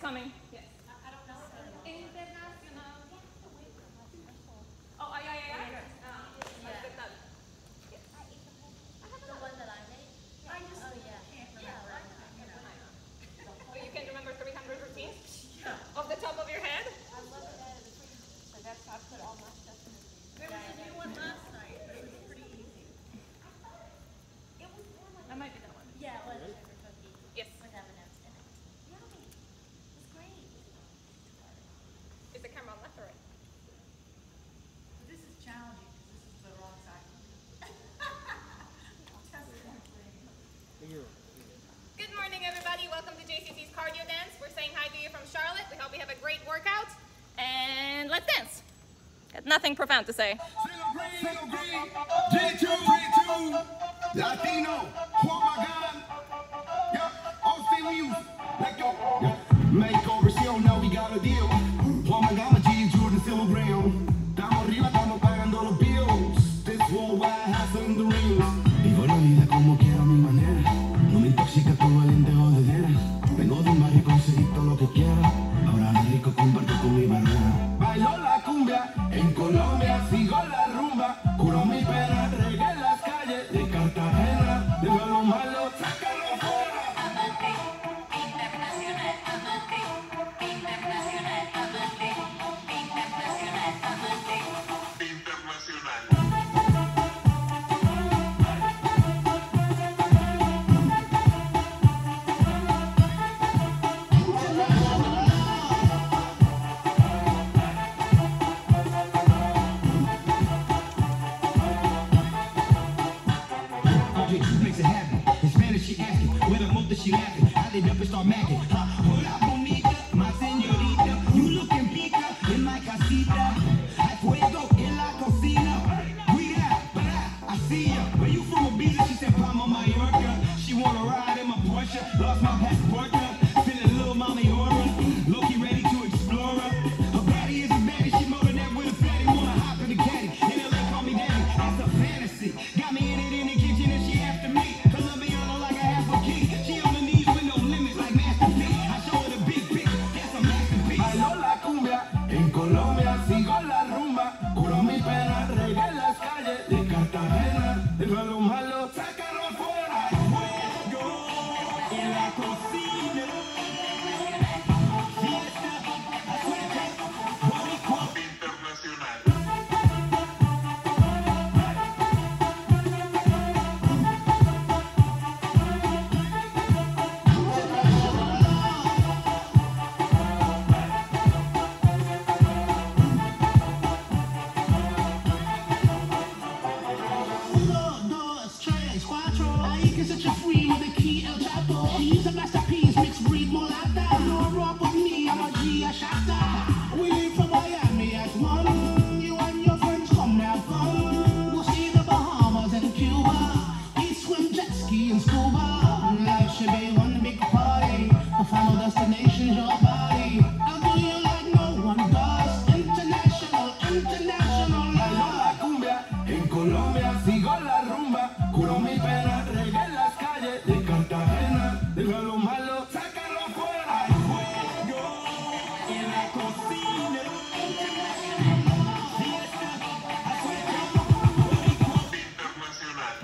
coming. Yes. Internacional. Oh, ay, ay, ay, ay. Aceptado. Yes. The one that I made? I just Oh, yeah. can't Yeah, remember. Oh, you can remember 300 routines? Off the top of your head? I love it out of the freezer. So that's how I put all my stuff in. There was a new one last night, but it was pretty easy. It was more like That might be that one. yeah, it was sugar cookie. Yes. With M&M's in it. Yummy. It was great. Is the camera on left or right? This is challenging because this is the wrong side. Test it. Good morning, everybody. Welcome to JCC's Cardio Dance. We're saying hi to you from Charlotte. We hope you have a great workout. And let's dance. Got nothing profound to say. Single green, G2, Latino, Juan Magán, yeah, Austin Muse, let go, yeah. Makeover, she don't know we got a deal. Juan Magán, G2, the Silver Brown. Estamos arriba, estamos pagando los bills. This worldwide has in the rings. Vivo la vida como quiero a mi manera. No me intoxica tu valiente jodedera. Vengo de un barrio, conseguí todo lo que quiero. Ahora de rico comparto con mi barrera. Bailo la cumbia, en Colombia sigo la rumba. Curo mi pena, regué en las calles de Cartagena. De lo malo, sácalo fuera. Makes it happen. In Spanish, she asking, with a mouth that she laughing. I lit up and start macking. Hola, bonita, my señorita. You looking pica in my casita. Hay fuego en la cocina. Cuida, I see ya. Where you from, Ibiza? She said, Palma, Mallorca. She wanna ride in my Porsche. Lost my passport. Feeling a little mommy aura. Loki ready to explore her. Her baddie is a baddie. She motor that with a fatty. Wanna hop in the caddy. In LA, call me daddy. That's a fantasy. Got me in it in the kitchen and she after me. Cause I'm beyond like I have a key. She on the knees with no limits like Master P. I show her the big picture. That's a masterpiece. Bailo la cumbia. En Colombia sigo la rumba. Curo mi pena. Regué en las calles de Cartagena. De lo malo, sácalo afuera. Fuego en la cocina. Fiesta, afuera, boricua. Internacional. Uno, dos, tres, cuatro. Ahí que se free with the key El Chapo. He's a masterpiece, mixed breed mulata. No rock with me, I'm a G, a shatter. We live from Miami at one. You and your friends come have fun. We'll see the Bahamas and Cuba. Eat, swim, jet ski and scuba. Life should be one big party. The final destination's your body. I'll do you like no one does. International, international Bailo love. la cumbia, en Colombia sigo la rumba. Curo mi pena, regué en las calles de Cartagena. De lo malo, sácalo afuera. Fuego en la cocina. Fiesta, afuera, boricua. Internacional.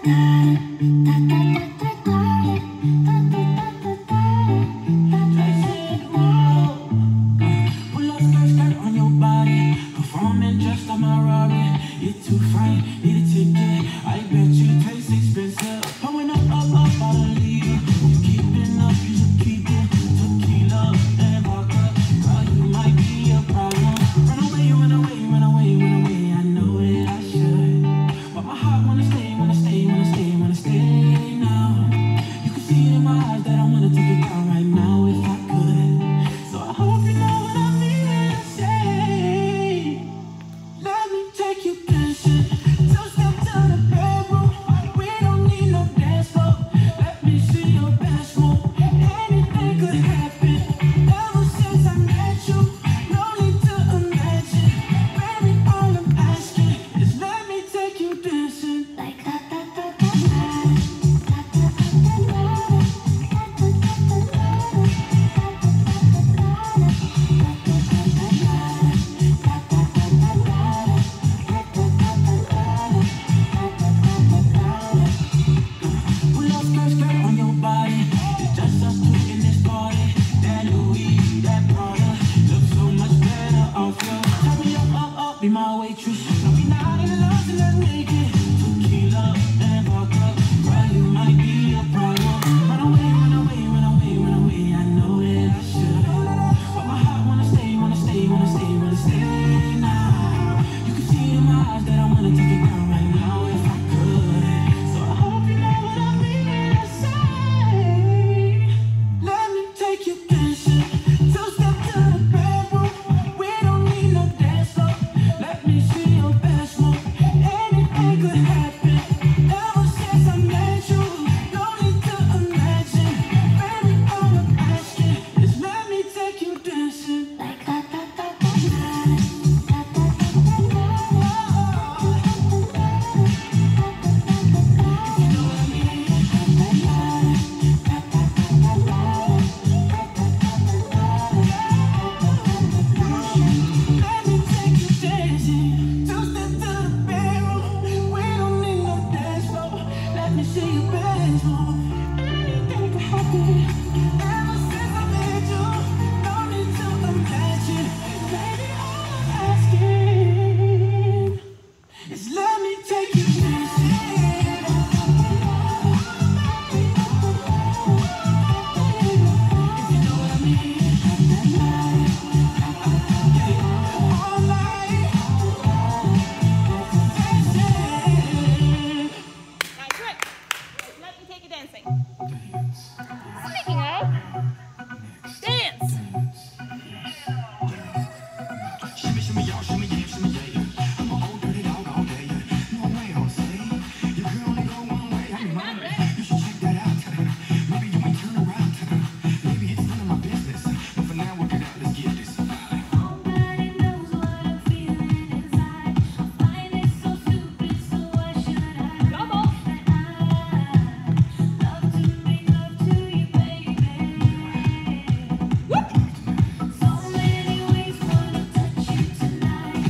So many ways wanna touch you tonight.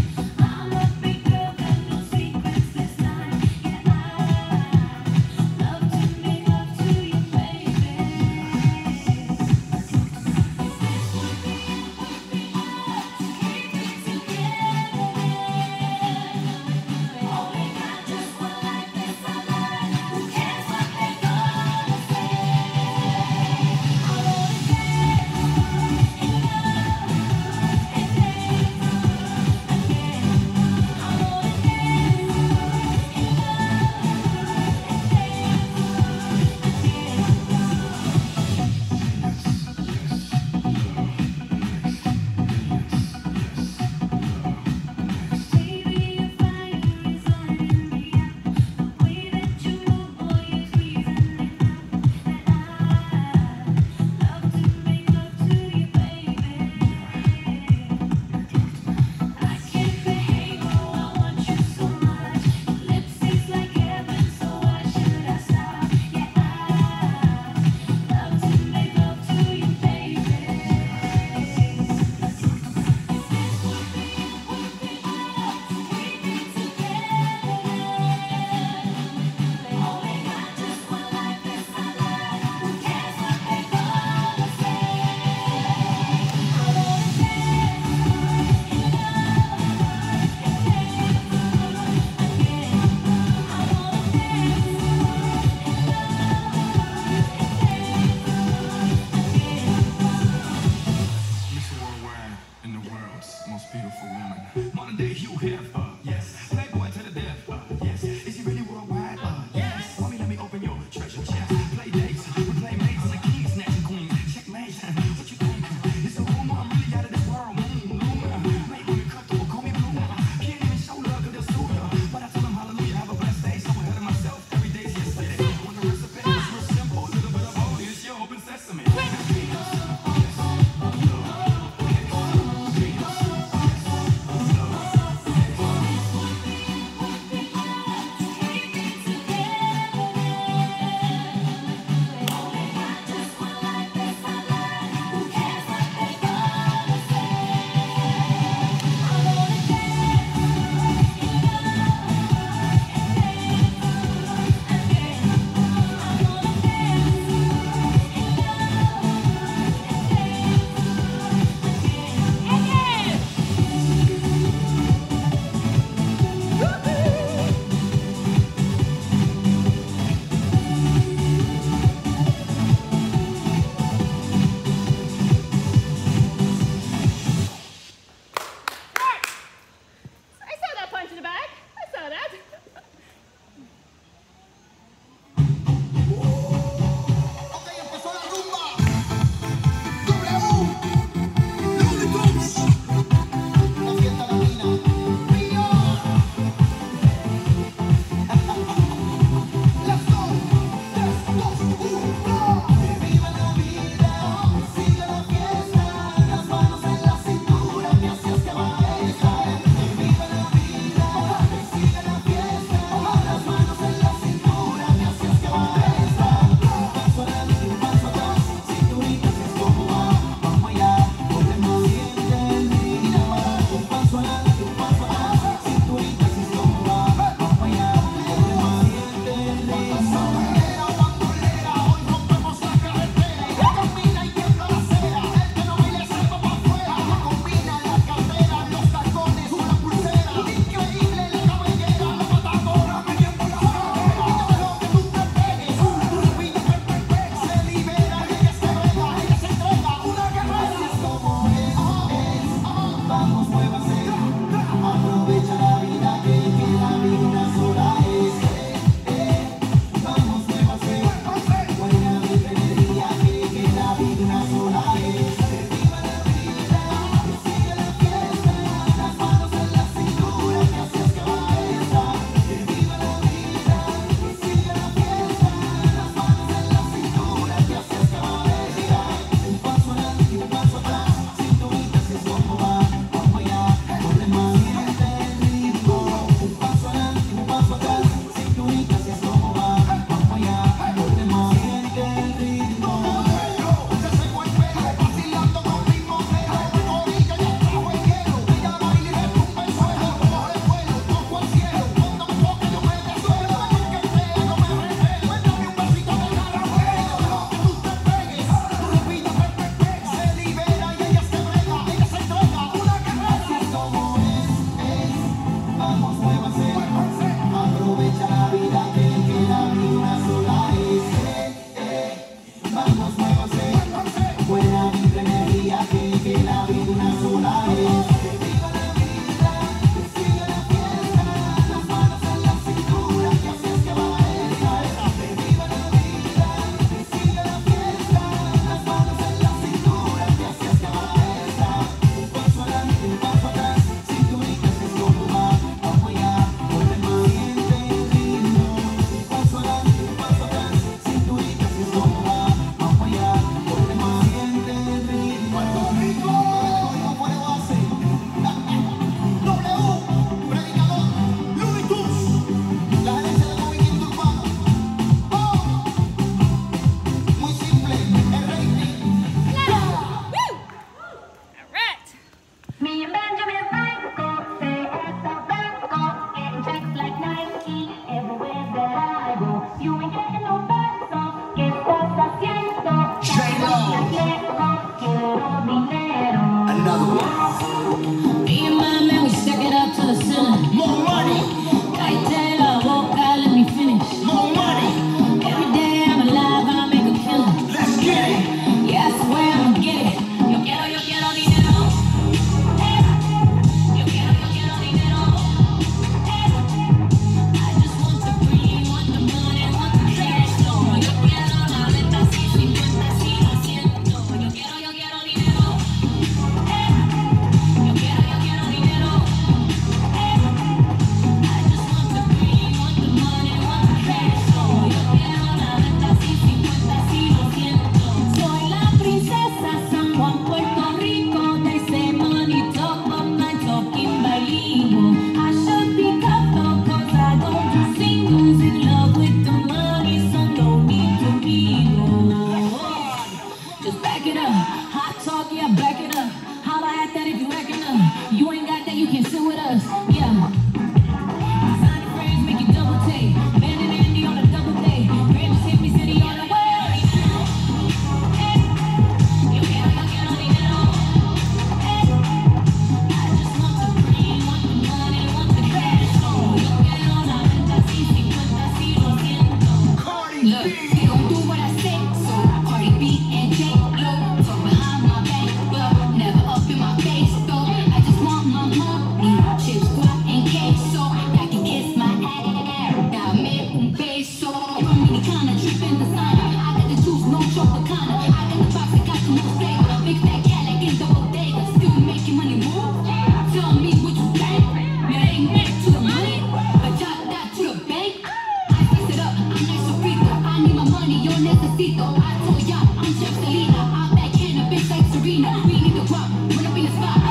and the world's most beautiful woman. Modern day Hugh Hefner, yes. Playboy to the death, yes. Is he really worldwide? Yes. Mommy, let me open your treasure chest. Play dates with playmates like kings, snatching queens. Checkmate. What you think? It's a rumor. I'm really out of this world. Make women comfortable. Call me blue. Can't even show love 'cause they'll sue ya. But I tell them hallelujah. Have a blessed day. So ahead of myself. Every day's yesterday. Want the recipe? It's real simple. A little bit of audience. Yo, open sesame.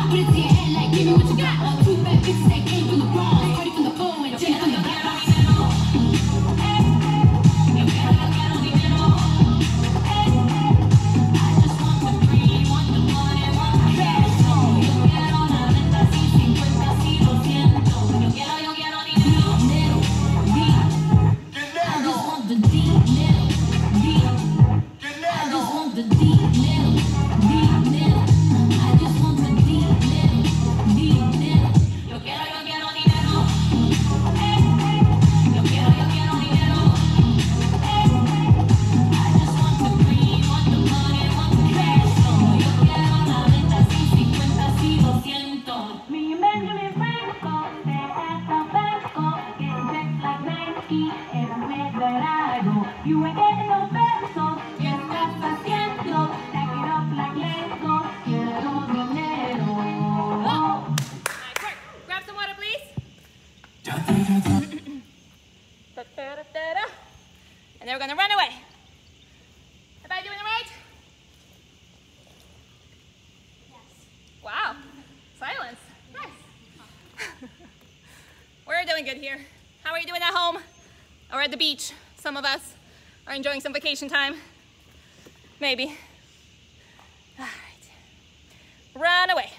Put it to your head like, give me what you got. Two bad bitches that came from the Bronx, Cardi from the Bow, and Jay from the Bronx. You ain't getting no pesos, ¿qué estás haciendo? Stack it up like Lego, quiero dinero. Nice work. Grab some water, please. And then we're gonna run away. Am I doing it right? Yes. Wow. Silence. Nice. We're doing good here. How are you doing at home? Or at the beach? Some of us are enjoying some vacation time. Maybe. All right. Run away.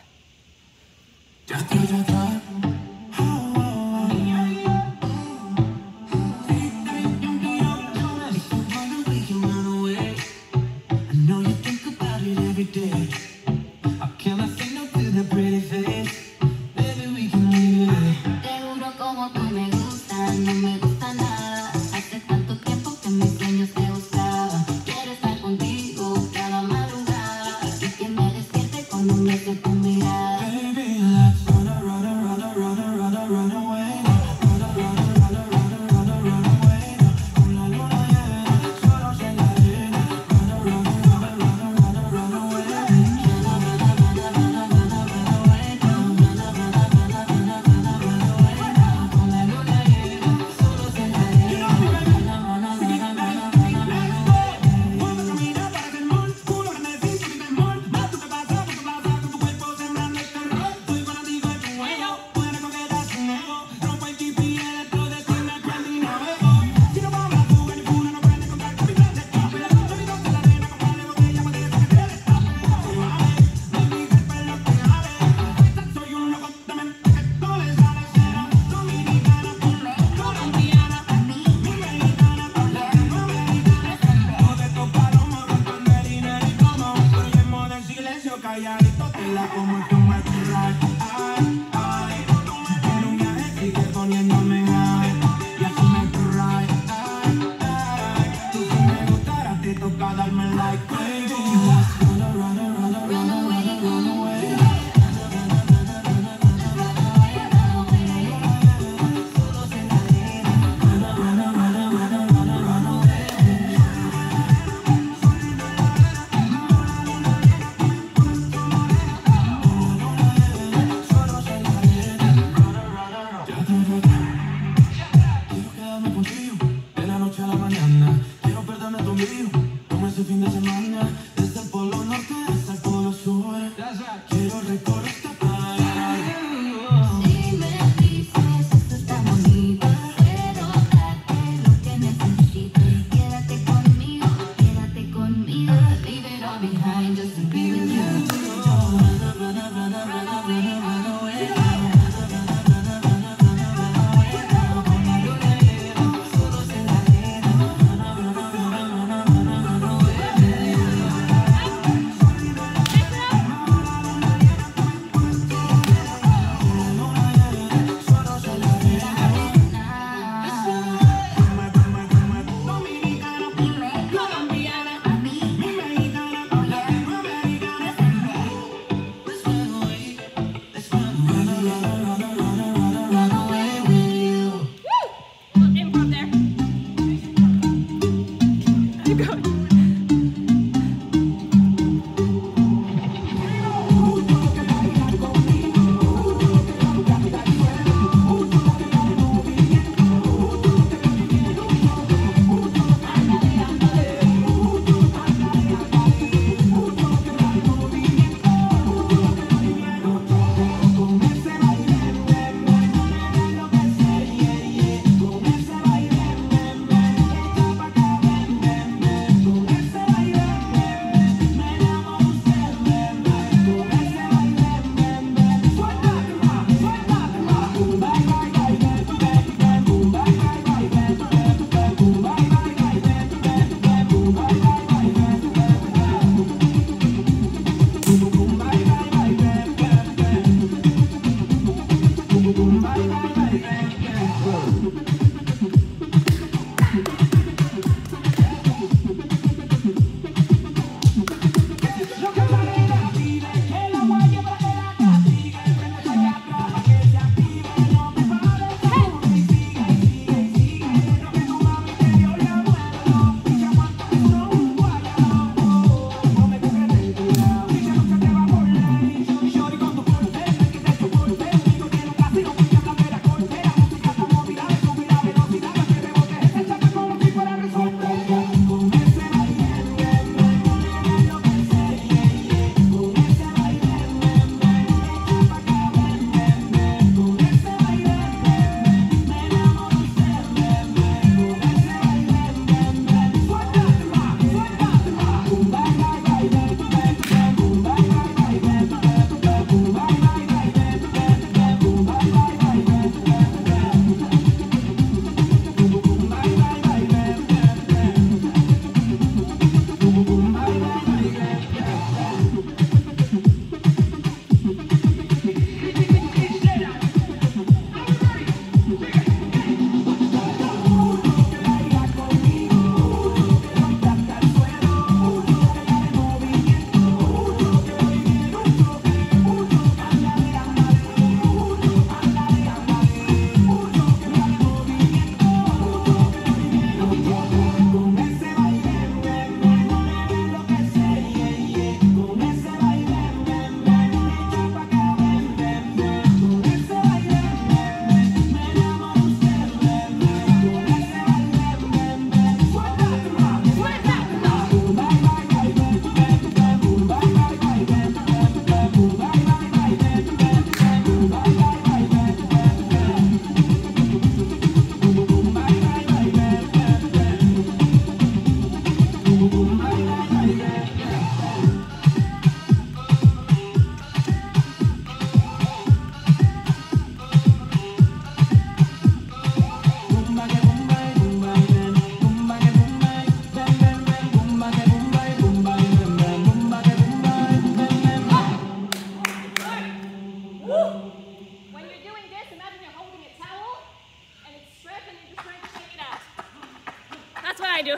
you.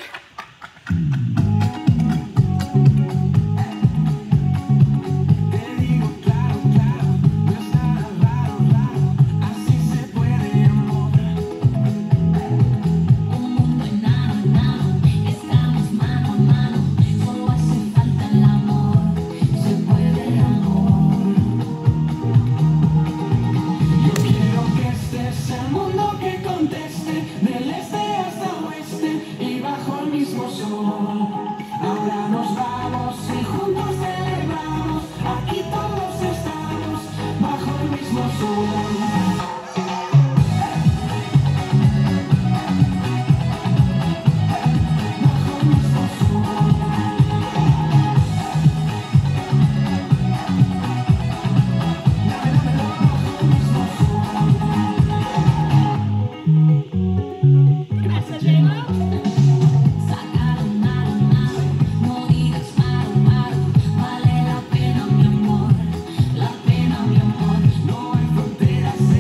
La pena, mi amor, no hay fronteras.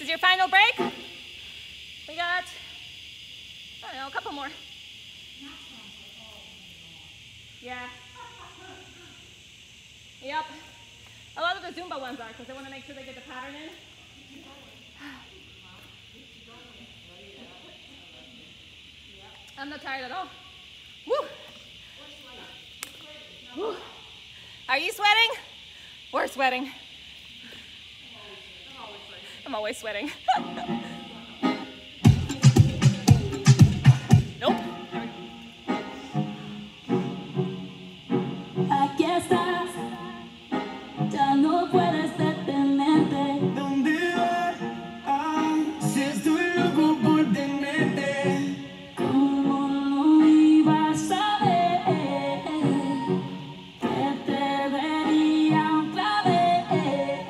your final break. We got, I don't know, a couple more. Yeah. Yep. A lot of the Zumba ones are because they want to make sure they get the pattern in. I'm not tired at all. Woo. Woo. Are you sweating? We're sweating. I'm always sweating. Nope. Aquí estás, ya no puedes detenerte. ¿Dónde vas? Si estoy loco por tenerte. ¿Cómo no ibas a ver que te vería otra vez?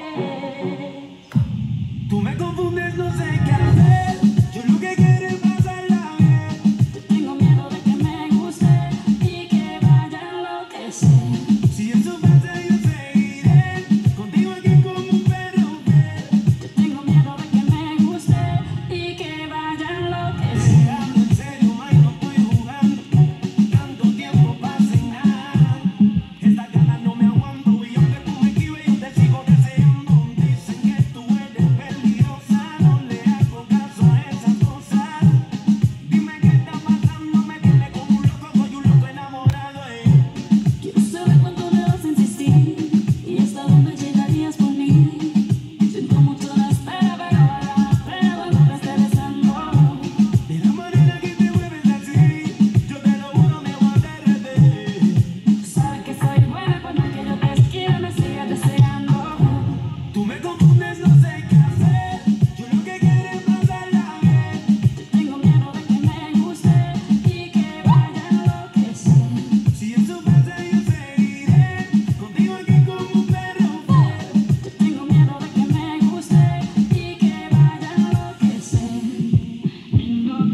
Tú me confundes, no sé qué hacer. Yo lo que quiero es pasarla bien. Tengo miedo de que me guste y que vaya a enloquecer. Si eso pasa, yo seguiré contigo aquí como un perro fiel. Tengo miedo de que me guste y que vaya a enloquecer. Hablando en serio, may, no estoy jugando. Tanto tiempo pasa en nada. Estas ganas no me aguanto. Y aunque tú me esquives, yo te sigo deseando. Dicen que tú eres peligrosa. No le hago caso a esas cosas. Dime qué está pasando. Me tiene como un loco. Soy un loco enamorado. Quiero saber cuánto me vas a insistir y hasta dónde llegarías por mí. Siento mucho la espera, pero vale la pena cuando te esté besando. De la manera que te mueves así, yo te lo juro, me voy a derretir. Sabes que soy buena cuando que yo te esquive, me sigues deseando. Tú me confundes, no sé qué hacer. Yo lo que quiero es pasarla bien. Tengo miedo de que me guste y que vaya a enloquecer. Si eso pasa, yo seguiré contigo aquí como un perro fiel. Tengo miedo de que me guste y que vaya a enloquecer. Tengo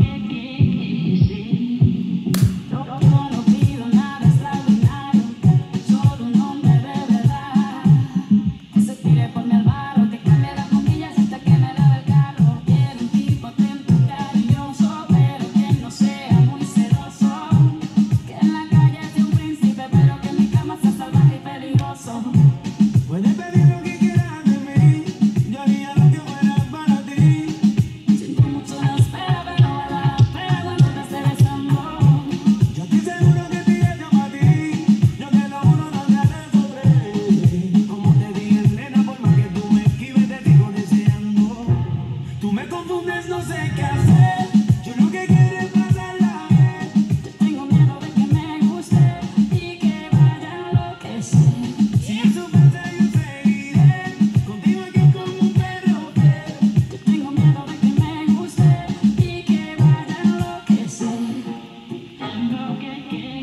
que yo no pido nada extraordinario, solo un hombre de verdad. Que se tire por mi alvaro, que cambie las bombillas hasta que me lave el carro. Quiero un tipo atento, cariñoso, pero que no sea muy celoso. Que en la calle sea un príncipe, pero que en mi cama sea salvaje y peligroso. Puedes pedir lo que quieras de mí. Yo haría lo que fuera para ti. Siento mucho la espera, pero vale la pena cuando te esté besando. Yo estoy seguro que te hecho para ti. Yo te lo juro, no te haré sufrir. Como te dije, nena, por más que tú me esquives, te sigo deseando. Tú me confundes, no sé qué hacer. Yo lo que quiero es pasarla bien. Tengo miedo de que me guste y que vaya a enloquecer. Si eso pasa, yo seguiré contigo aquí como un perro fiel. Tengo miedo de que me guste y que vaya a enloquecer. Tengo que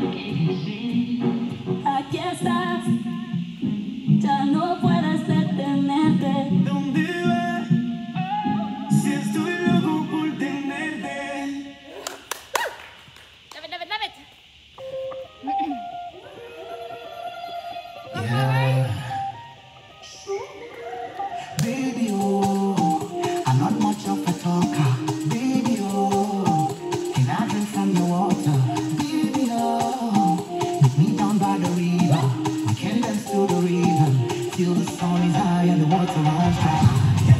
aquí estás, ya no puedes detenerte. ¿Dónde vas? Si estoy loco por tenerte. Love it, love it, love it. Baby, oh, I'm not much of a talker. Baby, oh, can I drink from your water? Baby, oh, meet me down by the river. We can dance to the rhythm. Till the sun is high and the water runs dry.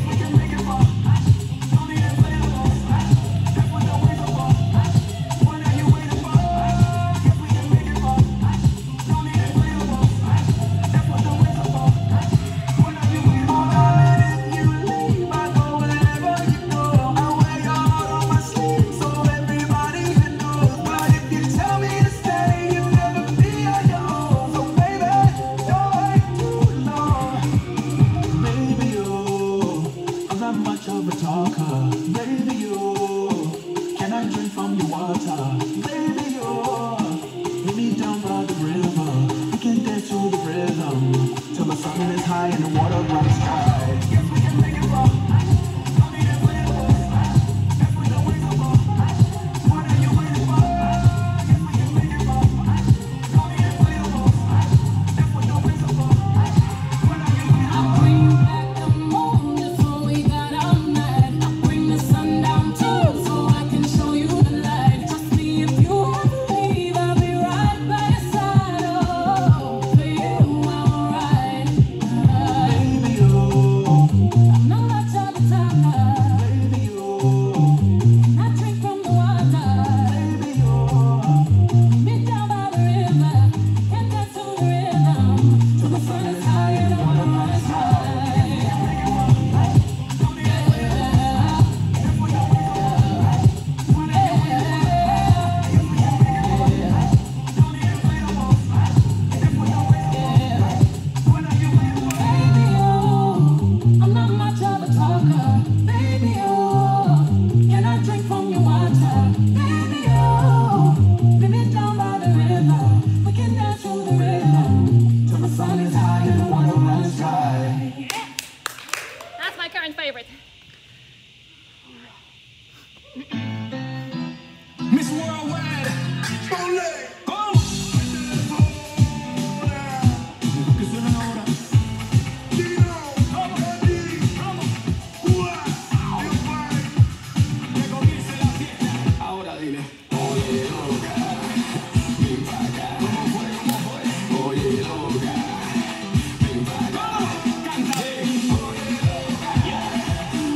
Baby, oh, I'm not much of a talker. Baby, oh, can I drink from your water? Baby, oh, meet me down by the river. We can dance to the rhythm till the sun is high and the water runs dry. Yes, we can make it rock. Don't need it when it goes. That's what the waves are for. What are you waiting for? Yes, we can make it rock. Don't need it when it goes. That's what the waves are for. What are you waiting for? Bring back the moon before we got all night. current favorite. Miss Worldwide. Ole. ¿Cómo? ¿Qué suena ahora? Que comience la fiesta. Ahora dile. Oye, loca. Ven para acá. ¿Cómo fue? Oye, loca. Ven para acá. Canta. Oye, loca.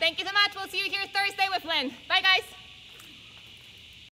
Thank you so much. We'll see you here Thursday with Lynn. Bye, guys.